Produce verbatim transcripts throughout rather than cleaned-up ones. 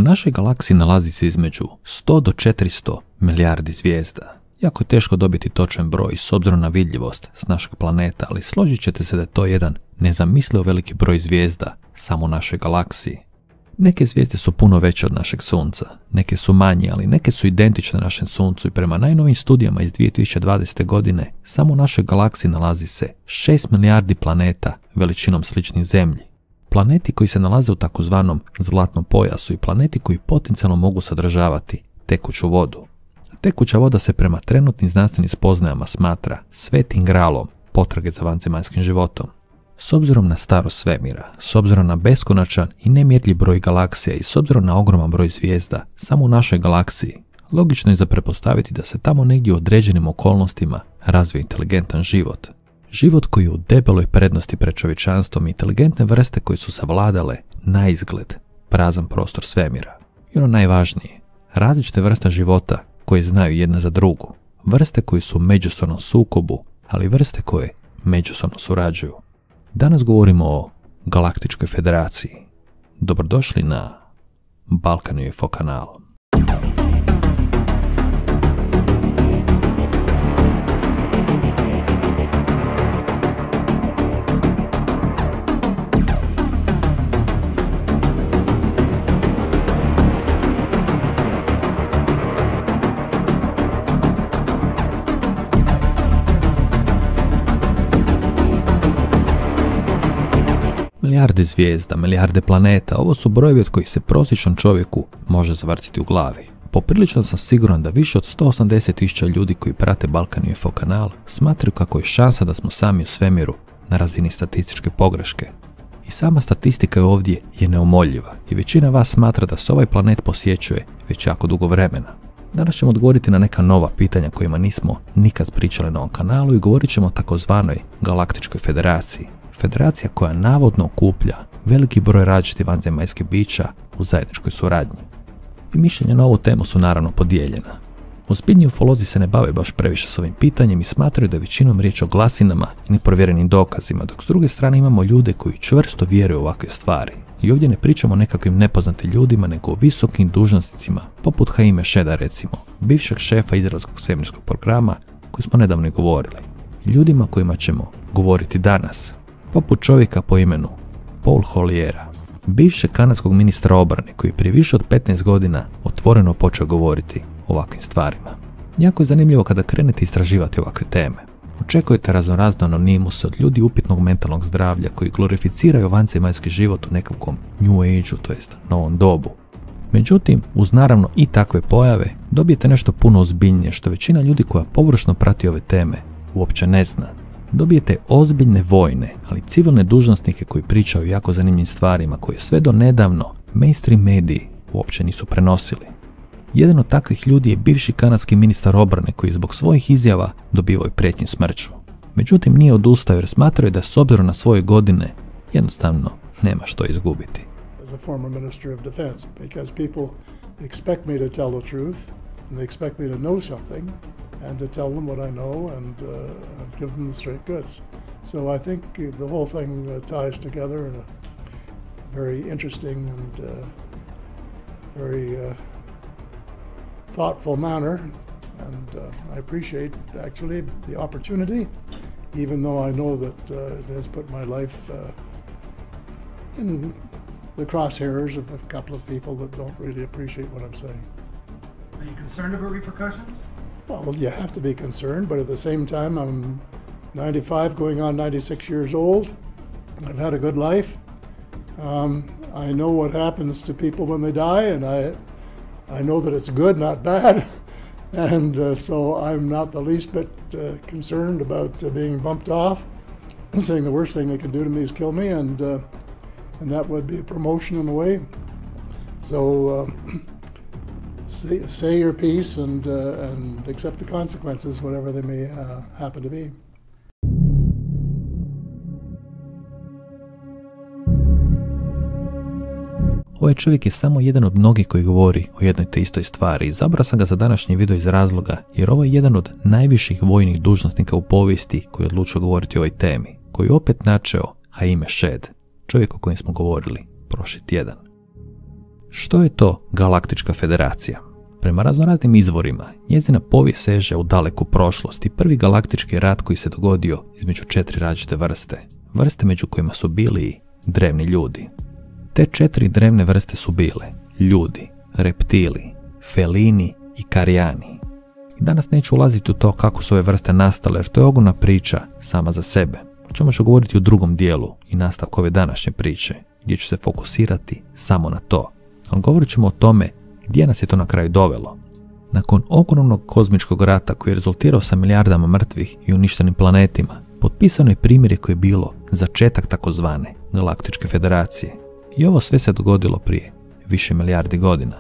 našoj galaksiji nalazi se između sto do četiristo milijardi zvijezda. Jako je teško dobiti točan broj s obzirom na vidljivost s našeg planeta, ali složit ćete se da je to jedan nezamislivo veliki broj zvijezda samo u našoj galaksiji. Neke zvijezde su puno veće od našeg sunca, neke su manje, ali neke su identične našem suncu i prema najnovijim studijama iz dvije tisuće dvadesete. godine samo u našoj galaksiji nalazi se šest milijardi planeta veličinom sličnih Zemlji. Planeti koji se nalaze u takozvanom zlatnom pojasu i planeti koji potencijalno mogu sadržavati tekuću vodu. Tekuća voda se prema trenutnim znanstvenim spoznajama smatra svetim gralom potrage za vanzemaljskim životom. S obzirom na starost svemira, s obzirom na beskonačan i nemjerljiv broj galaksija i s obzirom na ogroman broj zvijezda samo u našoj galaksiji, logično je za pretpostaviti da se tamo negdje u određenim okolnostima razvije inteligentan život. Život koji je u debeloj prednosti pred čovječanstvom i inteligentne vrste koje su savladale na izgled prazan prostor svemira. I ono najvažnije, različite vrste života koje znaju jedna za drugu, vrste koje su u međusobnom sukobu, ali vrste koje međusobno surađuju. Danas govorimo o Galaktičkoj federaciji. Dobrodošli na Balkan U F O kanal. Milijarde zvijezda, milijarde planeta, ovo su brojevi od kojih se prosječnom čovjeku može zavrtiti u glavi. Poprilično sam siguran da više od sto osamdeset tisuća ljudi koji prate Balkan U F O kanal smatraju kako je šansa da smo sami u svemiru na razini statističke pogreške. I sama statistika je ovdje je neumoljiva i većina vas smatra da se ovaj planet posjećuje već jako dugo vremena. Danas ćemo odgovoriti na neka nova pitanja kojima nismo nikad pričali na ovom kanalu i govorit ćemo o takozvanoj Galaktičkoj federaciji. Federacija koja navodno okuplja veliki broj različitih vanzemaljskih bića u zajedničkoj suradnji. I mišljenja na ovu temu su naravno podijeljena. Ozbiljni ufolozi se ne bave baš previše s ovim pitanjem i smatraju da je većinom riječ o glasinama i neprovjerenim dokazima, dok s druge strane imamo ljude koji čvrsto vjeruju u ovakve stvari. I ovdje ne pričamo o nekakvim nepoznatim ljudima, nego o visokim dužnosnicima, poput Haime Sheda recimo, bivšeg šefa izraelskog svemirskog programa koji smo nedavno i govorili. I ljudima kojima ćemo govoriti danas, poput čovjeka po imenu Paul Holiera, bivšeg kanadskog ministra obrane koji prije više od petnaest godina otvoreno počeo govoriti o ovakvim stvarima. Jako je zanimljivo kada krenete istraživati ovakve teme. Očekujete raznorazne anonimuse od ljudi upitnog mentalnog zdravlja koji glorificiraju vanzemaljski život u nekakvom New Age-u, to jest novom dobu. Međutim, uz naravno i takve pojave, dobijete nešto puno ozbiljnije što većina ljudi koja površno prati ove teme uopće ne zna. Dobijete ozbiljne vojne, ali civilne dužnosnike koji pričaju jako zanimljivim stvarima koje sve do nedavno mainstream mediji uopće nisu prenosili. Jedan od takvih ljudi je bivši kanadski ministar obrane koji zbog svojih izjava dobivao i prijetnje smrću. Međutim, nije odustao jer smatrao da s obzirom na svoje godine jednostavno nema što izgubiti. As a former minister of defense, because people expect me to tell the truth and they expect me to know something and to tell them what I know and, uh, and give them the straight goods. So I think the whole thing uh, ties together in a very interesting and uh, very uh, thoughtful manner, and uh, I appreciate actually the opportunity, even though I know that uh, it has put my life uh, in the crosshairs of a couple of people that don't really appreciate what I'm saying. Are you concerned about repercussions? Well, you have to be concerned, but at the same time, I'm ninety-five, going on ninety-six years old. I've had a good life. Um, I know what happens to people when they die, and I I know that it's good, not bad. And uh, so I'm not the least bit uh, concerned about uh, being bumped off. Saying the worst thing they can do to me is kill me, and uh, and that would be a promotion in a way. So uh, say, say your piece and uh, and accept the consequences, whatever they may uh, happen to be. Ovaj čovjek je samo jedan od mnogih koji govori o jednoj te istoj stvari. Izabrao sam ga za današnji video iz razloga jer ovo je jedan od najviših vojnih dužnosnika u povijesti koji je odlučio govoriti o ovoj temi, koji je opet načeo Haime Shed, čovjek o kojem smo govorili prošli tjedan. Što je to Galaktička federacija? Prema raznoraznim izvorima, njezina povijest seže u daleku prošlost i prvi galaktički rat koji se dogodio između četiri različite vrste, vrste među kojima su bili i drevni ljudi. Te četiri drevne vrste su bile ljudi, reptili, felini i karijani. I danas neću ulaziti u to kako su ove vrste nastale, jer to je ogromna priča sama za sebe. O čemu ću govoriti u drugom dijelu i nastavku ove današnje priče, gdje ću se fokusirati samo na to. Ali govorit ćemo o tome gdje nas je to na kraju dovelo. Nakon ogromnog kozmičkog rata koji je rezultirao sa milijardama mrtvih i uništenim planetima, potpisano je primjerje koje je bilo začetak takozvane Galaktičke federacije. I ovo sve se dogodilo prije više milijardi godina.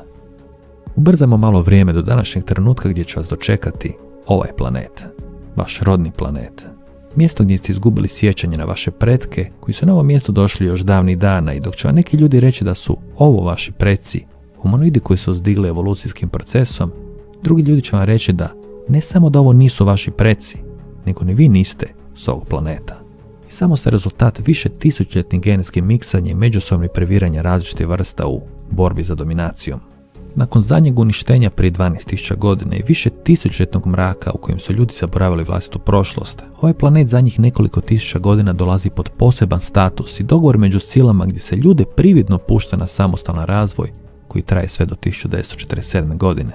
Ubrzamo malo vrijeme do današnjeg trenutka gdje će vas dočekati ovaj planet, vaš rodni planet. Mjesto gdje ste izgubili sjećanje na vaše pretke koji su na ovo mjesto došli još davnih dana, i dok će vam neki ljudi reći da su ovo vaši preci, humanoidi koji su uzdigli evolucijskim procesom, drugi ljudi će vam reći da ne samo da ovo nisu vaši preci, nego ni vi niste s ovog planeta. I samo se rezultat više tisućljetnih genetskih miksanja i međusobnih previranja različitih vrsta u borbi za dominacijom. Nakon zadnjeg uništenja prije dvanaest tisuća godina i više tisućljetnog mraka u kojem su ljudi zaboravili vlastitu prošlost, ovaj planet zadnjih nekoliko tisuća godina dolazi pod poseban status i dogovor među silama gdje se ljude prividno pušta na samostalan razvoj koji traje sve do tisuću devetsto četrdeset sedme. godine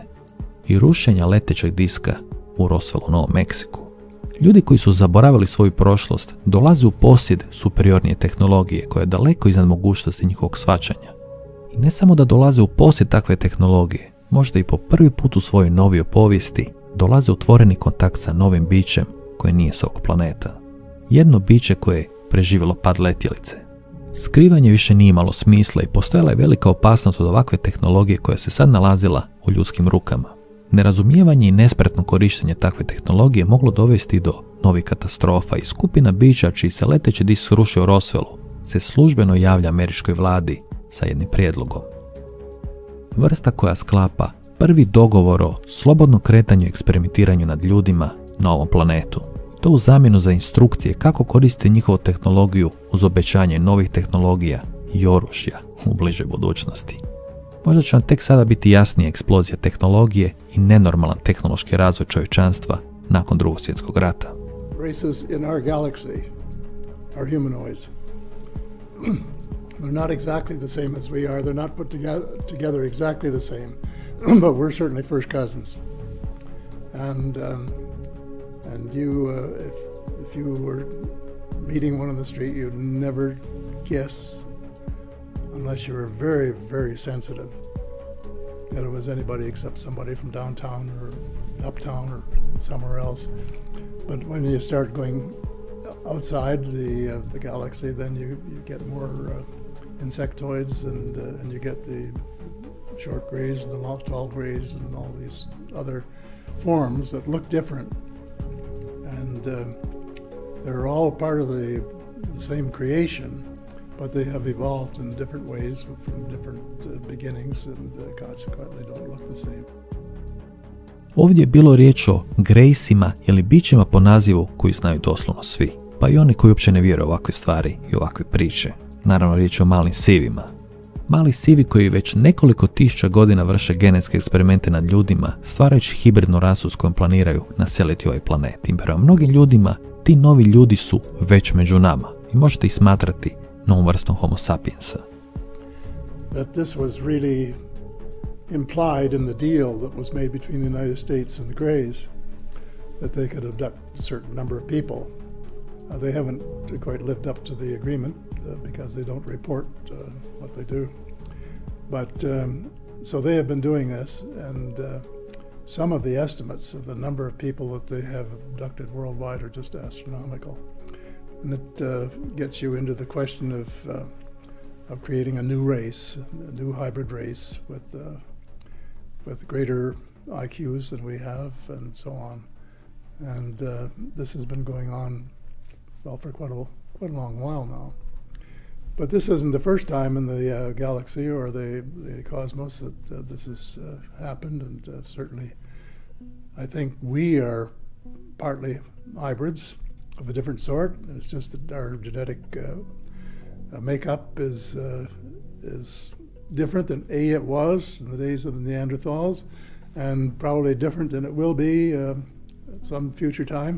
i rušenja letećeg diska u Roswellu u Novom Meksiku. Ljudi koji su zaboravili svoju prošlost dolaze u posjed superiornije tehnologije koja je daleko iznad mogućnosti njihovog shvaćanja. I ne samo da dolaze u posjed takve tehnologije, možda i po prvi put u svojoj novijoj povijesti dolaze u otvoreni kontakt sa novim bićem koje nije s ovog planeta. Jedno biće koje je preživjelo pad letjelice. Skrivanje više nije imalo smisla i postojala je velika opasnost od ovakve tehnologije koja se sad nalazila u ljudskim rukama. Nerazumijevanje i nespretno korištenje takve tehnologije moglo dovesti do novih katastrofa i skupina bića čiji se leteći disk srušio u Roswellu se službeno javlja američkoj vladi sa jednim prijedlogom. Vrsta koja sklapa prvi dogovor o slobodnom kretanju i eksperimentiranju nad ljudima na ovom planetu. To u zamjenu za instrukcije kako koristiti njihovu tehnologiju uz obećanje novih tehnologija i oružja u bližoj budućnosti. Možda će vam tek sada biti jasnija eksplozija tehnologije i nenormalan tehnološki razvoj čovječanstva nakon Drugog svjetskog rata. Races in our galaxy are humanoids. They're not exactly the same as we are. They're not put together, together exactly the same, but we're certainly first cousins. And um, and you, uh, if if you were meeting one on the street, you'd never guess, unless you were very, very sensitive, that it was anybody except somebody from downtown or uptown or somewhere else. But when you start going outside the uh, the galaxy, then you, you get more uh, insectoids, and uh, and you get the short grays and the long, tall grays and all these other forms that look different. And uh, they're all part of the, the same creation, but they have evolved in different ways from different uh, beginnings, and uh, consequently don't look the same. Ovdje je bilo riječ o grejsima ili bićima po nazivu koji znaju doslovno svi, pa i oni koji uopće ne vjeruju ovakve stvari i ovakve priče. Naravno riječ je o malim sivima. Mali sivi koji već nekoliko tisuća godina vrše genetske eksperimente nad ljudima, stvarajući hibridnu rasu s kojom planiraju naseliti ovaj planet. I prema mnogim ljudima, ti novi ljudi su već među nama i možete ih smatrati novom vrstom homo sapiensa. That this was really implied in the deal that was made between the United States and the Greys, that they could abduct a certain number of people. Uh, they haven't quite lived up to the agreement uh, because they don't report uh, what they do. But um, so they have been doing this, and uh, some of the estimates of the number of people that they have abducted worldwide are just astronomical. And it uh, gets you into the question of uh, of creating a new race, a new hybrid race with uh, with greater I Qs than we have, and so on. And uh, this has been going on, well, for quite a quite a long while now. But this isn't the first time in the uh, galaxy or the, the cosmos that uh, this has uh, happened, and uh, certainly I think we are partly hybrids of a different sort. It's just that our genetic uh, uh, makeup is uh, is different than A it was in the days of the Neanderthals, and probably different than it will be uh, at some future time.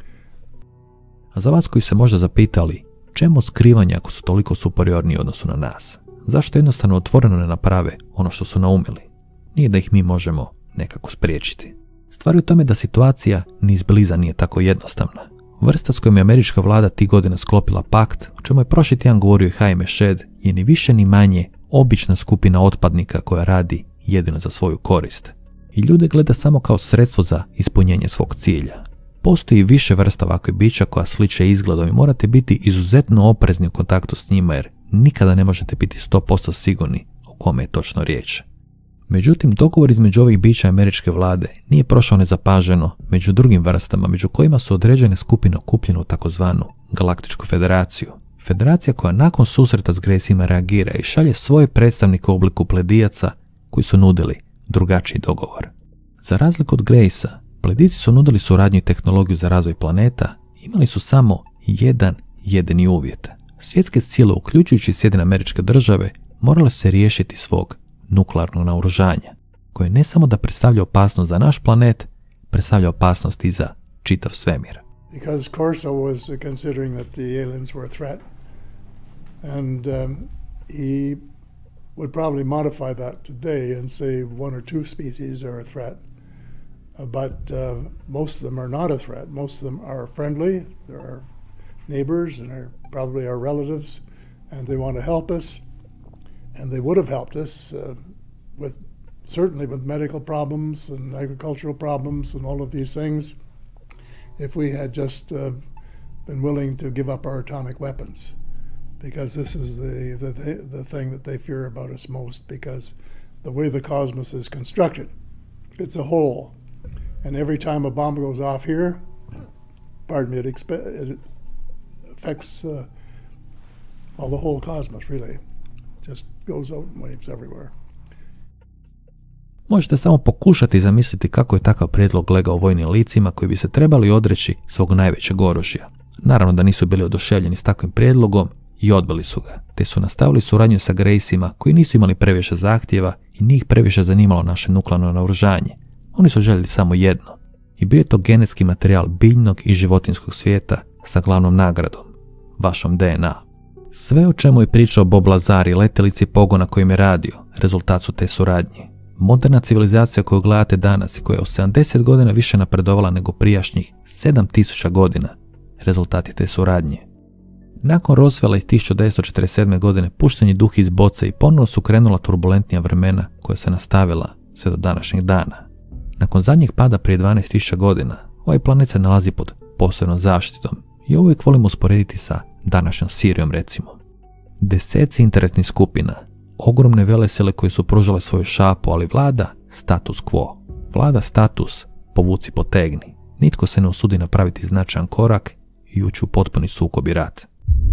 A za vas koji se možda zapitali, čemu skrivanje ako su toliko superiorni u odnosu na nas? Zašto jednostavno otvoreno ne naprave ono što su naumili? Nije da ih mi možemo nekako spriječiti. Stvar je u tome da situacija ni izbliza nije tako jednostavna. Vrsta s kojom je američka vlada tih godina sklopila pakt, o čemu je prošli tjedan govorio i Haim Eshed, je ni više ni manje obična skupina otpadnika koja radi jedino za svoju korist. I ljude gleda samo kao sredstvo za ispunjenje svog cilja. Postoji više vrsta ovakve bića koja sliče izgledom i morate biti izuzetno oprezni u kontaktu s njima jer nikada ne možete biti sto posto sigurni o kome je točno riječ. Međutim, dogovor između ovih bića američke vlade nije prošao nezapaženo među drugim vrstama, među kojima su određene skupine okupljene u takozvanu Galaktičku federaciju. Federacija koja nakon susreta s Graceima reagira i šalje svoje predstavnike u obliku pledijaca koji su nudili drugačiji dogovor. Za razliku od Gracea, pledici su nudili suradnju i tehnologiju za razvoj planeta, imali su samo jedan jedini uvjet. Svjetske sile, uključujući Sjedinjene Američke Države, morale se riješiti svog nuklearnog naoružanja, koje ne samo da predstavlja opasnost za naš planet, predstavlja opasnost i za čitav svemir. Because Corso was considering that the aliens were a threat, and um, he would probably modify that today and say one or two species are a threat. Uh, but uh, most of them are not a threat. Most of them are friendly. They're our neighbors and are probably our relatives, and they want to help us. And they would have helped us uh, with certainly with medical problems and agricultural problems and all of these things if we had just uh, been willing to give up our atomic weapons, because this is the, the, the thing that they fear about us most, because the way the cosmos is constructed, it's a hole. And every time a bomb goes off here, pardon me, it, expe- it affects uh, well, the whole cosmos, really. Just goes out in waves everywhere. Možete samo pokušati zamisliti kako je takav prijedlog legao vojnim licima koji bi se trebali odreći svog najvećeg oružja. Naravno da nisu bili oduševljeni s takvim prijedlogom i odbili su ga, te su nastavili suradnju sa Graceima koji nisu imali previše zahtjeva i njih previše zanimalo naše nuklearno naoružanje. Oni su željeli samo jedno, i bio je to genetski materijal biljnog i životinjskog svijeta sa glavnom nagradom, vašom D N A. Sve o čemu je pričao Bob Lazar i letjelici pogona kojim je radio, rezultat su te suradnje. Moderna civilizacija koju gledate danas i koja je u sedamdeset godina više napredovala nego prijašnjih sedam tisuća godina, rezultat je te suradnje. Nakon Roswella iz tisuću devetsto četrdeset sedme. godine pušten je duh iz boce i ponovno su krenula turbulentnija vremena koja se nastavila sve do današnjeg dana. Nakon zadnjeg pada prije dvanaest tisuća godina, ovaj planet se nalazi pod posebnom zaštitom i uvijek volimo usporediti sa današnjom Sirijom recimo. Deseci interesnih skupina, ogromne velesile koje su pružale svoju šapu, ali vlada status quo. Vlada status povuci potegni. Nitko se ne usudi napraviti značajan korak i ući u potpuni sukob i rat.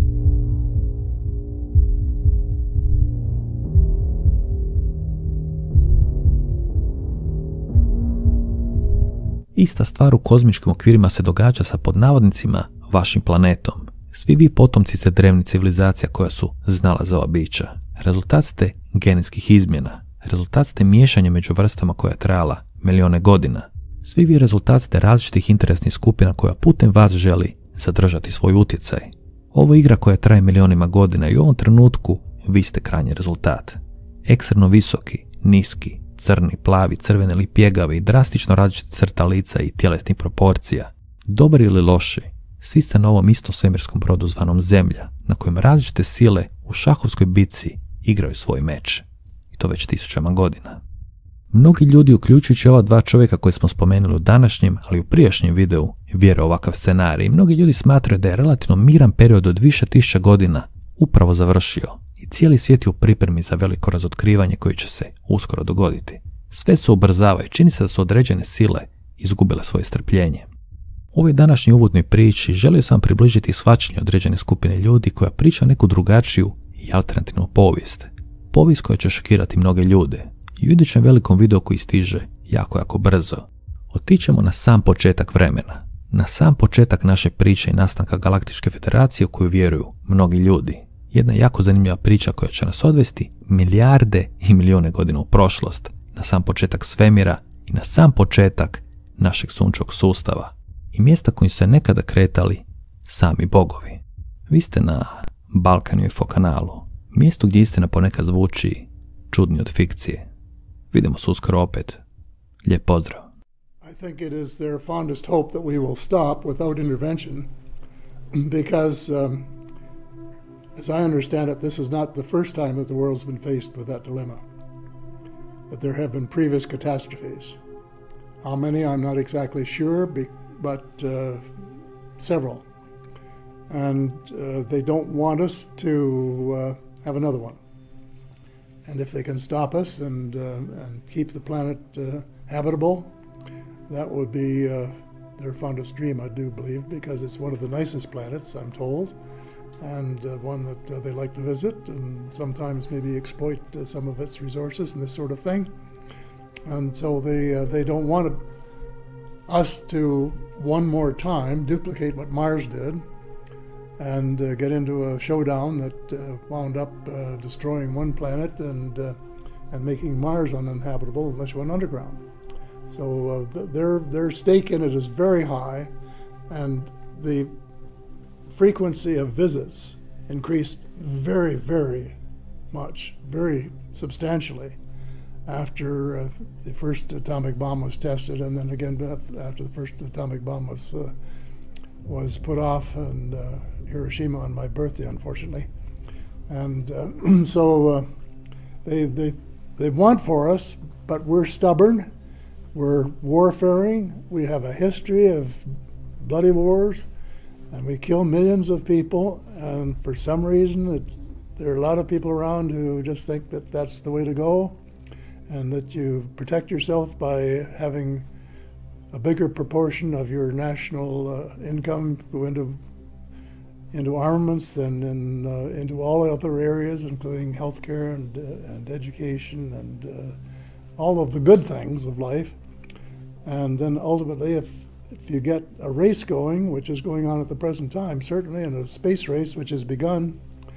Ista stvar u kozmičkim okvirima se događa sa pod navodnicima vašim planetom. Svi vi potomci ste drevnih civilizacija koja su znala za ova bića. Rezultat ste genetskih izmjena. Rezultat ste miješanja među vrstama koja je trajala milijone godina. Svi vi rezultat ste različitih interesnih skupina koja putem vas želi zadržati svoj utjecaj. Ovo je igra koja traje milionima godina i u ovom trenutku vi ste krajnji rezultat. Ekstremno visoki, niski, crni, plavi, crveni ili pjegavi i drastično različiti crta lica i tjelesnih proporcija. Dobri ili loši, svi ste na ovom istom svemirskom brodu zvanom Zemlja, na kojem različite sile u šahovskoj bitci igraju svoj meč. I to već tisućama godina. Mnogi ljudi, uključujući ova dva čovjeka koje smo spomenuli u današnjem, ali u prijašnjem videu, vjeruju ovakav scenarij. Mnogi ljudi smatraju da je relativno miran period od više tisuća godina upravo završio i cijeli svijet je u pripremi za veliko razotkrivanje koje će se uskoro dogoditi. Sve se ubrzava i čini se da su određene sile izgubile svoje strpljenje. U ovoj današnjoj uvodnoj priči želio sam približiti shvaćanje određene skupine ljudi koja priča neku drugačiju i alternativnu povijest. Povijest koja će šokirati mnoge ljude. I u idućem velikom videu koji stiže jako, jako brzo, otićemo na sam početak vremena, na sam početak naše priče i nastanka Galaktičke federacije u koju vjeruju mnogi ljudi. Jedna jako zanimljiva priča koja će nas odvesti milijarde i milijune godina u prošlost, na sam početak svemira i na sam početak našeg sunčevog sustava i mjesta kojim su se nekada kretali sami bogovi. Vi ste na Balkan U F O kanalu, mjestu gdje istina ponekad zvuči čudnije od fikcije. Vidimo se uskoro opet. Lijep pozdrav. I think it is their fondest hope that we will stop without intervention because, um, as I understand it, this is not the first time that the world's been faced with that dilemma, that there have been previous catastrophes. How many, I'm not exactly sure, but uh, several. And uh, they don't want us to uh, have another one. And if they can stop us and, uh, and keep the planet uh, habitable, that would be uh, their fondest dream, I do believe, because it's one of the nicest planets, I'm told, and uh, one that uh, they like to visit and sometimes maybe exploit uh, some of its resources and this sort of thing. And so they, uh, they don't want us to, one more time, duplicate what Mars did and uh, get into a showdown that uh, wound up uh, destroying one planet and, uh, and making Mars uninhabitable unless you went underground. So uh, their, their stake in it is very high, and the frequency of visits increased very, very much, very substantially after uh, the first atomic bomb was tested, and then again after the first atomic bomb was, uh, was put off in uh, Hiroshima on my birthday, unfortunately. And uh, so uh, they, they, they want for us, but we're stubborn. We're warfaring. We have a history of bloody wars, and we kill millions of people. And for some reason, it, there are a lot of people around who just think that that's the way to go, and that you protect yourself by having a bigger proportion of your national uh, income go into into armaments and in, uh, into all other areas, including healthcare and uh, and education and uh, all of the good things of life. And then ultimately, if, if you get a race going, which is going on at the present time, certainly, and a space race which has begun,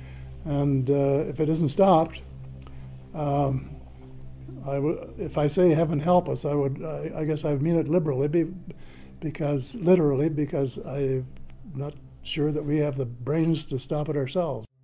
and uh, if it isn't stopped, um, I would, if I say heaven help us, I would, I, I guess I mean it liberally, be, because literally, because I'm not sure that we have the brains to stop it ourselves.